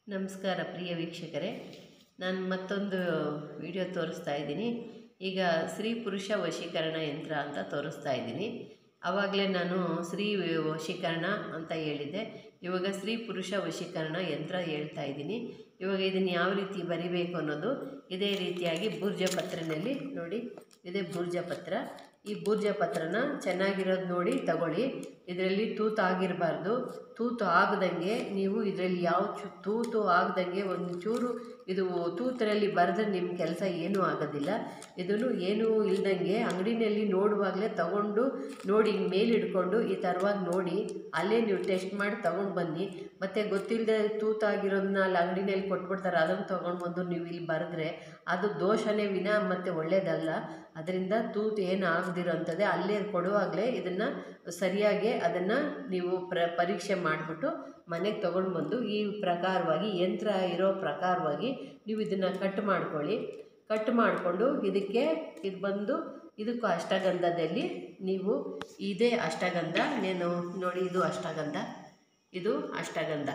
ನಮಸ್ಕಾರ ಪ್ರಿಯ ವೀಕ್ಷಕರೇ, ನಾನು ಮತ್ತೊಂದು ವಿಡಿಯೋ ತೋರಿಸ್ತಾ ಇದ್ದೀನಿ. ಈಗ ಸ್ತ್ರೀ ಪುರುಷ ವಶೀಕರಣ ಯಂತ್ರ ಅಂತ ತೋರಿಸ್ತಾ ಇದ್ದೀನಿ. ಆವಾಗಲೇ ನಾನು ಸ್ತ್ರೀ ವಶೀಕರಣ ಅಂತ ಹೇಳಿದ್ದೆ, ಇವಾಗ ಸ್ತ್ರೀ ಪುರುಷ ವಶೀಕರಣ ಯಂತ್ರ ಹೇಳ್ತಾ ಇದ್ದೀನಿ. ಇವಾಗ ಇದನ್ನು ಯಾವ ರೀತಿ ಬರಿಬೇಕು ಅನ್ನೋದು ಇದೇ ರೀತಿಯಾಗಿ ಬೂರ್ಜಪತ್ರೆಯಲ್ಲಿ ನೋಡಿ, ಇದೇ ಬೂರ್ಜಪತ್ರ. ಈ ಬೂರ್ಜಪತ್ರನ ಚೆನ್ನಾಗಿರೋದು ನೋಡಿ ತಗೊಳ್ಳಿ. ಇದರಲ್ಲಿ ತೂತು ಆಗಿರಬಾರ್ದು. ತೂತು ಆಗದಂಗೆ ನೀವು ಇದರಲ್ಲಿ ಯಾವ ತೂತು ಆಗದಂಗೆ ಒಂಚೂರು ಇದು ತೂತರಲ್ಲಿ ಬರೆದ್ರೆ ನಿಮ್ಮ ಕೆಲಸ ಏನೂ ಆಗೋದಿಲ್ಲ. ಇದನ್ನು ಏನೂ ಇಲ್ದಂಗೆ ಅಂಗಡಿನಲ್ಲಿ ನೋಡುವಾಗಲೇ ತಗೊಂಡು ನೋಡಿ, ಮೇಲೆ ಹಿಡ್ಕೊಂಡು ಈ ಥರವಾಗಿ ನೋಡಿ ಅಲ್ಲೇ ನೀವು ಟೆಸ್ಟ್ ಮಾಡಿ ತಗೊಂಡು ಬನ್ನಿ. ಮತ್ತು ಗೊತ್ತಿಲ್ಲದೆ ತೂತಾಗಿರೋದನ್ನ ಅಲ್ಲಿ ಅಂಗಡಿನಲ್ಲಿ ಕೊಟ್ಬಿಡ್ತಾರೆ, ಅದನ್ನು ತೊಗೊಂಡು ಬಂದು ನೀವು ಇಲ್ಲಿ ಬರೆದ್ರೆ ಅದು ದೋಷನೇ ವಿನ ಮತ್ತು ಒಳ್ಳೆಯದಲ್ಲ. ಅದರಿಂದ ತೂತು ಏನು ಆಗದಿರೋಂಥದ್ದೇ ಅಲ್ಲೇ ಕೊಡುವಾಗಲೇ ಇದನ್ನು ಸರಿಯಾಗಿ ಅದನ್ನು ನೀವು ಪರೀಕ್ಷೆ ಮಾಡಿಬಿಟ್ಟು ಮನೆಗೆ ತೊಗೊಂಡು ಬಂದು ಈ ಪ್ರಕಾರವಾಗಿ ಯಂತ್ರ ಇರೋ ಪ್ರಕಾರವಾಗಿ ನೀವು ಇದನ್ನು ಕಟ್ ಮಾಡ್ಕೊಳ್ಳಿ. ಕಟ್ ಮಾಡಿಕೊಂಡು ಇದಕ್ಕೆ ಇದು ಬಂದು ಇದಕ್ಕೂ ಅಷ್ಟಗಂಧದಲ್ಲಿ ನೀವು ಇದೇ ಅಷ್ಟಗಂಧ నేను ನೋಡಿ, ಇದು ಅಷ್ಟಗಂಧ, ಇದು ಅಷ್ಟಗಂಧ.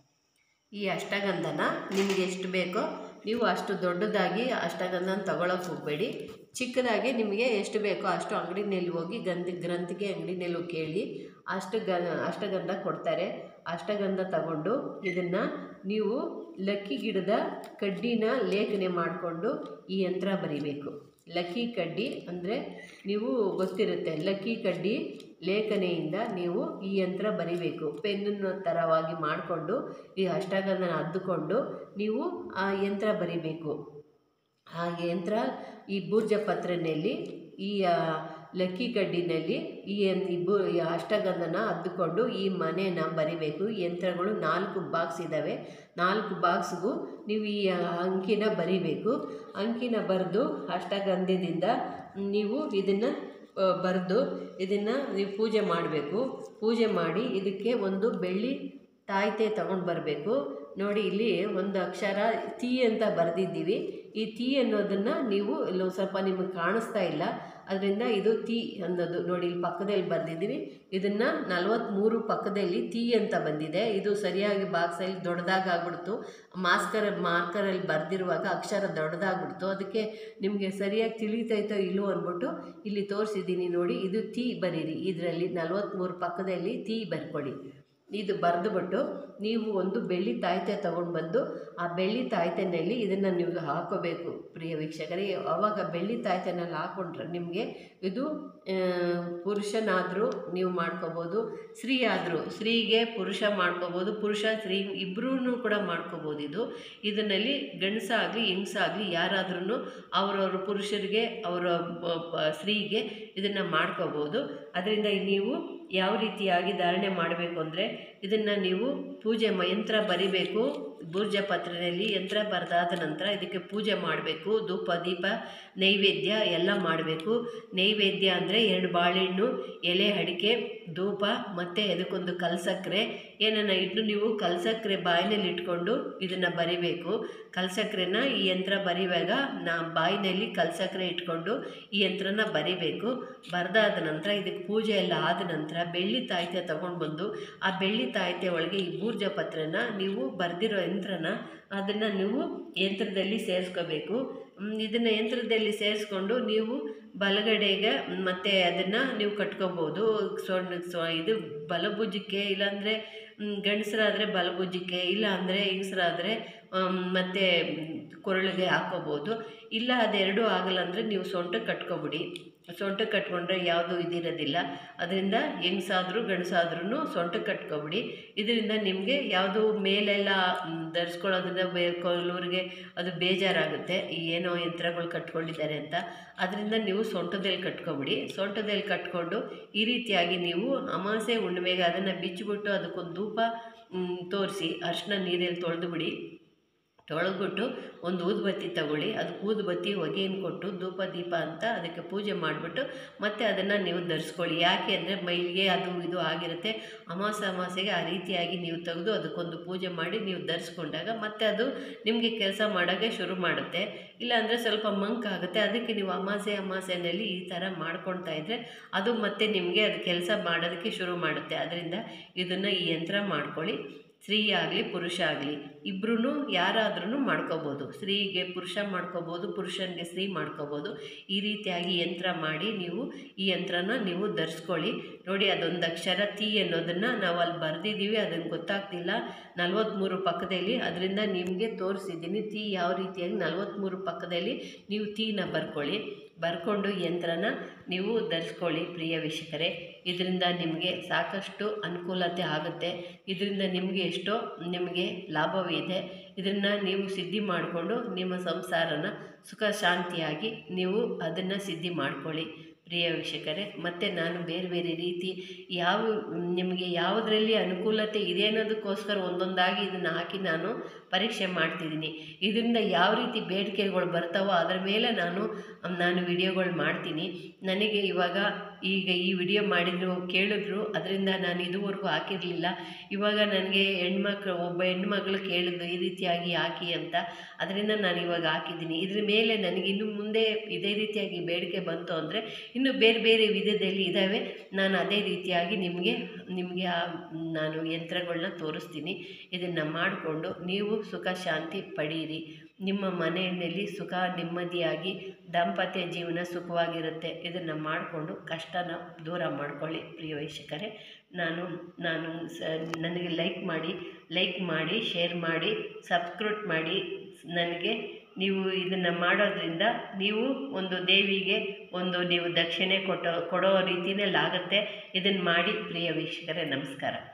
ಈ ಅಷ್ಟಗಂಧನ ನಿಮಗೆ ಎಷ್ಟು ಬೇಕೋ ನೀವು ಅಷ್ಟು ದೊಡ್ಡದಾಗಿ ಅಷ್ಟಗಂಧನ ತಗೊಳ್ಳೋಕೆ ಹೋಗಬೇಡಿ. ಚಿಕ್ಕದಾಗಿ ನಿಮಗೆ ಎಷ್ಟು ಬೇಕೋ ಅಷ್ಟು ಅಂಗಡಿನಲ್ಲಿ ಹೋಗಿ ಗ್ರಂಥಿಗೆ ಅಂಗಡಿನಲ್ಲಿ ಕೇಳಿ ಅಷ್ಟಗಂಧ ಕೊಡ್ತಾರೆ. ಅಷ್ಟಗಂಧ ತಗೊಂಡು ಇದನ್ನು ನೀವು ಲಕ್ಕಿ ಗಿಡದ ಕಡ್ಡಿನ ಲೇಖನೆ ಮಾಡಿಕೊಂಡು ಈ ಯಂತ್ರ ಬರಿಬೇಕು. ಲಕ್ಕಿ ಕಡ್ಡಿ ಅಂದರೆ ನೀವು ಗೊತ್ತಿರುತ್ತೆ, ಲಕ್ಕಿ ಕಡ್ಡಿ ಲೇಖನೆಯಿಂದ ನೀವು ಈ ಯಂತ್ರ ಬರಿಬೇಕು. ಪೆನ್ನ ಥರವಾಗಿ ಮಾಡಿಕೊಂಡು ಈ ಅಷ್ಟಗಂಧನ ಅದ್ದುಕೊಂಡು ನೀವು ಆ ಯಂತ್ರ ಬರಿಬೇಕು. ಆ ಯಂತ್ರ ಈ ಬೂರ್ಜಪತ್ರೆಯಲ್ಲಿ ಈ ಲಕ್ಕಿ ಕಡ್ಡಿನಲ್ಲಿ ಈ ಅಷ್ಟಗಂಧನ ಅದ್ದುಕೊಂಡು ಈ ಮನೆನ ಬರಿಬೇಕು. ಯಂತ್ರಗಳು 4 ಬಾಕ್ಸ್ ಇದ್ದಾವೆ. 4 ಬಾಕ್ಸ್ಗೂ ನೀವು ಈ ಅಂಕಿನ ಬರಿಬೇಕು. ಅಂಕಿನ ಬರೆದು ಅಷ್ಟಗಂಧದಿಂದ ನೀವು ಇದನ್ನು ಬರೆದು ಇದನ್ನು ನೀವು ಪೂಜೆ ಮಾಡಬೇಕು. ಪೂಜೆ ಮಾಡಿ ಇದಕ್ಕೆ ಒಂದು ಬೆಳ್ಳಿ ತಾಯ್ತೆ ತಗೊಂಡು ಬರಬೇಕು. ನೋಡಿ, ಇಲ್ಲಿ ಒಂದು ಅಕ್ಷರ ತಿ ಅಂತ ಬರೆದಿದ್ದೀವಿ. ಈ ತಿ ಅನ್ನೋದನ್ನು ನೀವು ಇಲ್ಲೊಂದು ಸ್ವಲ್ಪ ನಿಮಗೆ ಕಾಣಿಸ್ತಾ ಇಲ್ಲ, ಅದರಿಂದ ಇದು ತಿ ಅನ್ನೋದು ನೋಡಿ ಇಲ್ಲಿ ಪಕ್ಕದಲ್ಲಿ ಬರೆದಿದ್ದೀವಿ. ಇದನ್ನು 43 ಪಕ್ಕದಲ್ಲಿ ತಿ ಅಂತ ಬಂದಿದೆ. ಇದು ಸರಿಯಾಗಿ ಬಾಕ್ಸಲ್ಲಿ ದೊಡ್ಡದಾಗ್ಬಿಡ್ತು. ಮಾರ್ಕರಲ್ಲಿ ಬರೆದಿರುವಾಗ ಅಕ್ಷರ ದೊಡ್ಡದಾಗ್ಬಿಡ್ತು. ಅದಕ್ಕೆ ನಿಮಗೆ ಸರಿಯಾಗಿ ತಿಳಿತೈತೋ ಇಲ್ಲೋ ಅಂದ್ಬಿಟ್ಟು ಇಲ್ಲಿ ತೋರಿಸಿದ್ದೀನಿ ನೋಡಿ. ಇದು ತಿ ಬರೀರಿ, ಇದರಲ್ಲಿ 43 ಪಕ್ಕದಲ್ಲಿ ತಿ ಬರ್ಕೊಳ್ಳಿ. ಇದು ಬರೆದುಬಿಟ್ಟು ನೀವು ಒಂದು ಬೆಳ್ಳಿ ತಾಯ್ತೆ ತೊಗೊಂಡು ಬಂದು ಆ ಬೆಳ್ಳಿ ತಾಯ್ತೆನಲ್ಲಿ ಇದನ್ನು ನೀವು ಹಾಕೋಬೇಕು ಪ್ರಿಯ ವೀಕ್ಷಕರೇ. ಆವಾಗ ಬೆಳ್ಳಿ ತಾಯ್ತೆನಲ್ಲಿ ಹಾಕ್ಕೊಂಡ್ರೆ ನಿಮಗೆ ಇದು ಪುರುಷನಾದರೂ ನೀವು ಮಾಡ್ಕೋಬೋದು, ಸ್ತ್ರೀ ಆದರೂ ಸ್ತ್ರೀಗೆ ಪುರುಷ ಮಾಡ್ಕೋಬೋದು, ಪುರುಷ ಸ್ತ್ರೀ ಇಬ್ಬರೂ ಕೂಡ ಮಾಡ್ಕೋಬೋದು. ಇದರಲ್ಲಿ ಗಂಡಸಾಗಲಿ ಹೆಂಗಸಾಗಲಿ ಯಾರಾದ್ರೂ ಅವರವ್ರ ಪುರುಷರಿಗೆ ಅವರ ಸ್ತ್ರೀಗೆ ಇದನ್ನು ಮಾಡ್ಕೋಬೋದು. ಅದರಿಂದ ನೀವು ಯಾವ ರೀತಿಯಾಗಿ ಧಾರಣೆ ಮಾಡಬೇಕು ಅಂದರೆ ಇದನ್ನು ನೀವು ಪೂಜೆ ಯಂತ್ರ ಬರಿಬೇಕು. ಬೂರ್ಜಪತ್ರೆಯಲ್ಲಿ ಯಂತ್ರ ಬರೆದಾದ ನಂತರ ಇದಕ್ಕೆ ಪೂಜೆ ಮಾಡಬೇಕು. ಧೂಪ ದೀಪ ನೈವೇದ್ಯ ಎಲ್ಲ ಮಾಡಬೇಕು. ನೈವೇದ್ಯ ಅಂದರೆ 2 ಬಾಳೆಹಣ್ಣು, ಎಲೆ ಅಡಿಕೆ, ಧೂಪ ಮತ್ತು ಅದಕ್ಕೊಂದು ಕಲ್ಸಕ್ಕರೆ ಏನನ್ನ ಇಟ್ಟು ನೀವು ಕಲ್ಸಕ್ಕರೆ ಬಾಯಿನಲ್ಲಿ ಇಟ್ಕೊಂಡು ಇದನ್ನು ಬರಿಬೇಕು. ಕಲ್ಸಕ್ಕರೆನ ಈ ಯಂತ್ರ ಬರೆಯುವಾಗ ಬಾಯಿನಲ್ಲಿ ಕಲ್ಸಕ್ಕರೆ ಇಟ್ಕೊಂಡು ಈ ಯಂತ್ರನ ಬರಿಬೇಕು. ಬರೆದಾದ ನಂತರ ಇದಕ್ಕೆ ಪೂಜೆ ಎಲ್ಲ ಆದ ನಂತರ ಬೆಳ್ಳಿ ತಾಯ್ತೆ ತಗೊಂಡು ಬಂದು ಆ ಬೆಳ್ಳಿ ತಾಯ್ತೆ ಒಳಗೆ ಈ ಬೂರ್ಜಪತ್ರನ ನೀವು ಬರೆದಿರೋ ಯಂತ್ರನ ಅದನ್ನು ನೀವು ಯಂತ್ರದಲ್ಲಿ ಸೇರಿಸ್ಕೋಬೇಕು. ಇದನ್ನು ಯಂತ್ರದಲ್ಲಿ ಸೇರಿಸ್ಕೊಂಡು ನೀವು ಬಲಗಡೆಗೆ ಮತ್ತು ಅದನ್ನು ನೀವು ಕಟ್ಕೋಬೋದು. ಇದು ಬಲಭುಜಕ್ಕೆ, ಇಲ್ಲಾಂದರೆ ಗಂಡಸರಾದರೆ ಬಲಭುಜಕ್ಕೆ, ಇಲ್ಲ ಅಂದರೆ ಹೆಂಗಸರಾದರೆ ಮತ್ತು ಕೊರಳಿಗೆ ಹಾಕೋಬೋದು. ಇಲ್ಲ ಅದೆರಡೂ ಆಗಲ್ಲ ಅಂದರೆ ನೀವು ಸೊಂಟಕ್ಕೆ ಕಟ್ಕೊಬಿಡಿ. ಸೊಂಟಕ್ಕೆ ಕಟ್ಕೊಂಡ್ರೆ ಯಾವುದೂ ಇದಿರೋದಿಲ್ಲ. ಅದರಿಂದ ಹೆಂಗಸಾದ್ರೂ ಗಂಡಸಾದ್ರೂ ಸೊಂಟಕ್ಕೆ ಕಟ್ಕೊಬಿಡಿ. ಇದರಿಂದ ನಿಮಗೆ ಯಾವುದು ಮೇಲೆಲ್ಲ ಧರಿಸ್ಕೊಳ್ಳೋದ್ರಿಂದ ಕೆಲವ್ರಿಗೆ ಅದು ಬೇಜಾರಾಗುತ್ತೆ, ಏನೋ ಯಂತ್ರಗಳು ಕಟ್ಕೊಂಡಿದ್ದಾರೆ ಅಂತ. ಅದರಿಂದ ನೀವು ಸೊಂಟದಲ್ಲಿ ಕಟ್ಕೊಬಿಡಿ. ಸೊಂಟದಲ್ಲಿ ಕಟ್ಕೊಂಡು ಈ ರೀತಿಯಾಗಿ ನೀವು ಅಮಾವಾಸ್ಯೆ ಹುಣ್ಣಿಮೆಗೆ ಅದನ್ನು ಬಿಚ್ಚಿಬಿಟ್ಟು ಅದಕ್ಕೊಂದು ಧೂಪ ತೋರಿಸಿ ಅರಿಶಿನ ನೀರಲ್ಲಿ ತೊಳೆದುಬಿಡಿ. ತೊಳೆದ್ಬಿಟ್ಟು ಒಂದು ಊದುಬತ್ತಿ ತಗೊಳ್ಳಿ, ಅದಕ್ಕೆ ಊದುಬತ್ತಿ ಹೊಗೆಯನ್ನು ಕೊಟ್ಟು ಧೂಪ ದೀಪ ಅಂತ ಅದಕ್ಕೆ ಪೂಜೆ ಮಾಡಿಬಿಟ್ಟು ಮತ್ತೆ ಅದನ್ನು ನೀವು ಧರಿಸ್ಕೊಳ್ಳಿ. ಯಾಕೆ ಅಂದರೆ ಮೈಲಿಗೆ ಅದು ಇದು ಆಗಿರುತ್ತೆ. ಅಮಾವಾಸ್ಯೆಗೆ ಆ ರೀತಿಯಾಗಿ ನೀವು ತೆಗೆದು ಅದಕ್ಕೊಂದು ಪೂಜೆ ಮಾಡಿ ನೀವು ಧರಿಸ್ಕೊಂಡಾಗ ಮತ್ತೆ ಅದು ನಿಮಗೆ ಕೆಲಸ ಮಾಡೋಕ್ಕೆ ಶುರು ಮಾಡುತ್ತೆ. ಇಲ್ಲಾಂದರೆ ಸ್ವಲ್ಪ ಮಂಕಾಗುತ್ತೆ. ಅದಕ್ಕೆ ನೀವು ಅಮಾವಾಸ್ಯೆನಲ್ಲಿ ಈ ಥರ ಮಾಡ್ಕೊಳ್ತಾ ಇದ್ದರೆ ಅದು ಮತ್ತೆ ನಿಮಗೆ ಅದು ಕೆಲಸ ಮಾಡೋದಕ್ಕೆ ಶುರು ಮಾಡುತ್ತೆ. ಅದರಿಂದ ಇದನ್ನು ಈ ಯಂತ್ರ ಮಾಡ್ಕೊಳ್ಳಿ. ಸ್ತ್ರೀ ಆಗಲಿ ಪುರುಷ ಆಗಲಿ ಇಬ್ಬರೂ ಯಾರಾದ್ರೂ ಮಾಡ್ಕೋಬೋದು. ಸ್ತ್ರೀಗೆ ಪುರುಷ ಮಾಡ್ಕೋಬೋದು, ಪುರುಷನಿಗೆ ಸ್ತ್ರೀ ಮಾಡ್ಕೋಬೋದು. ಈ ರೀತಿಯಾಗಿ ಯಂತ್ರ ಮಾಡಿ ನೀವು ಈ ಯಂತ್ರನ ನೀವು ಧರಿಸ್ಕೊಳ್ಳಿ. ನೋಡಿ, ಅದೊಂದು ಅಕ್ಷರ ತಿ ಅನ್ನೋದನ್ನು ನಾವು ಅಲ್ಲಿ ಬರೆದಿದ್ದೀವಿ, ಅದನ್ನು ಗೊತ್ತಾಗ್ತಿಲ್ಲ. 43 ಪಕ್ಕದಲ್ಲಿ ಅದರಿಂದ ನಿಮಗೆ ತೋರಿಸಿದ್ದೀನಿ ತಿ ಯಾವ ರೀತಿಯಾಗಿ 43 ಪಕ್ಕದಲ್ಲಿ ನೀವು ತೀನ ಬರ್ಕೊಂಡು ಯಂತ್ರನ ನೀವು ಧರಿಸ್ಕೊಳ್ಳಿ ಪ್ರಿಯ ವೀಕ್ಷಕರೇ. ಇದರಿಂದ ನಿಮಗೆ ಸಾಕಷ್ಟು ಅನುಕೂಲತೆ ಆಗುತ್ತೆ. ಇದರಿಂದ ನಿಮಗೆ ಲಾಭವಿದೆ. ಇದನ್ನು ನೀವು ಸಿದ್ಧಿ ಮಾಡಿಕೊಂಡು ನಿಮ್ಮ ಸಂಸಾರನ ಸುಖ ಶಾಂತಿಯಾಗಿ ನೀವು ಅದನ್ನು ಸಿದ್ಧಿ ಮಾಡ್ಕೊಳ್ಳಿ ಪ್ರಿಯ ವೀಕ್ಷಕರೇ. ಮತ್ತು ನಾನು ಬೇರೆ ಬೇರೆ ರೀತಿ ನಿಮಗೆ ಯಾವುದರಲ್ಲಿ ಅನುಕೂಲತೆ ಇದೆ ಅನ್ನೋದಕ್ಕೋಸ್ಕರ ಒಂದೊಂದಾಗಿ ಇದನ್ನು ಹಾಕಿ ನಾನು ಪರೀಕ್ಷೆ ಮಾಡ್ತಿದ್ದೀನಿ. ಇದರಿಂದ ಯಾವ ರೀತಿ ಬೇಡಿಕೆಗಳು ಬರ್ತಾವೋ ಅದರ ಮೇಲೆ ನಾನು ವಿಡಿಯೋಗಳು ಮಾಡ್ತೀನಿ. ನನಗೆ ಈಗ ಈ ವಿಡಿಯೋ ಕೇಳಿದ್ರು, ಅದರಿಂದ ನಾನು ಇದುವರೆಗೂ ಹಾಕಿರಲಿಲ್ಲ. ಇವಾಗ ನನಗೆ ಒಬ್ಬ ಹೆಣ್ಮಗಳು ಕೇಳಿದ್ದು ಈ ರೀತಿಯಾಗಿ ಹಾಕಿ ಅಂತ, ಅದರಿಂದ ನಾನು ಇವಾಗ ಹಾಕಿದ್ದೀನಿ. ಇದ್ರ ಮೇಲೆ ನನಗೆ ಇನ್ನು ಮುಂದೆ ಇದೇ ರೀತಿಯಾಗಿ ಬೇಡಿಕೆ ಬಂತು ಅಂದರೆ ಇನ್ನು ಬೇರೆ ಬೇರೆ ವಿಧದಲ್ಲಿ ಇದ್ದಾವೆ. ನಾನು ಅದೇ ರೀತಿಯಾಗಿ ನಿಮಗೆ ನಾನು ಯಂತ್ರಗಳನ್ನ ತೋರಿಸ್ತೀನಿ. ಇದನ್ನು ಮಾಡಿಕೊಂಡು ನೀವು ಸುಖ ಶಾಂತಿ ಪಡೀರಿ. ನಿಮ್ಮ ಮನೆಯಲ್ಲಿ ಸುಖ ನೆಮ್ಮದಿಯಾಗಿ ದಾಂಪತ್ಯ ಜೀವನ ಸುಖವಾಗಿರುತ್ತೆ. ಇದನ್ನು ಮಾಡಿಕೊಂಡು ಕಷ್ಟನ ದೂರ ಮಾಡ್ಕೊಳ್ಳಿ ಪ್ರಿಯ ವೀಕ್ಷಕರೇ. ನನಗೆ ಲೈಕ್ ಮಾಡಿ ಶೇರ್ ಮಾಡಿ ಸಬ್ಸ್ಕ್ರೈಬ್ ಮಾಡಿ. ನೀವು ಇದನ್ನು ಮಾಡೋದ್ರಿಂದ ನೀವು ಒಂದು ದೇವಿಗೆ ನೀವು ದಕ್ಷಿಣೆ ಕೊಡೋ ರೀತಿಯಲ್ಲಿ ಆಗುತ್ತೆ. ಇದನ್ನು ಮಾಡಿ ಪ್ರಿಯ ವೀಕ್ಷಕರೇ. ನಮಸ್ಕಾರ.